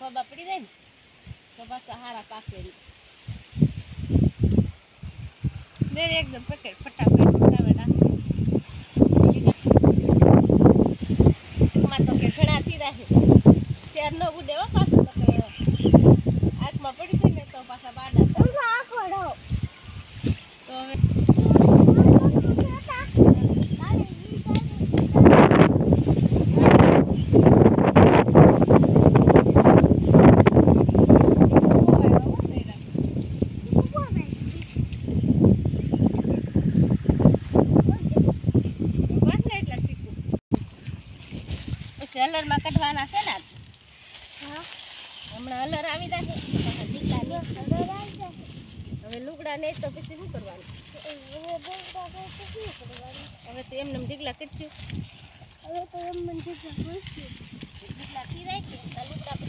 બાબા પડી જાય ને તો બસ હારા પાકેલી દે એકદમ પકડ ફટાફટ માં તો કે ઘણા થી રહે ત્યાર ન ઉડેવા પાછો તો આંખમાં પડી જાય ને તો પાછા બાડા તો હવે હલરમાં કઢવાના છે ને હમણાં હલર આવી જાય હવે લુગડા નહીં તો પછી શું કરવાનું હવે તો એમને ઢીકલા કરશું હવે તો એમને ઢીકલા થઈ જાય કે લુગડા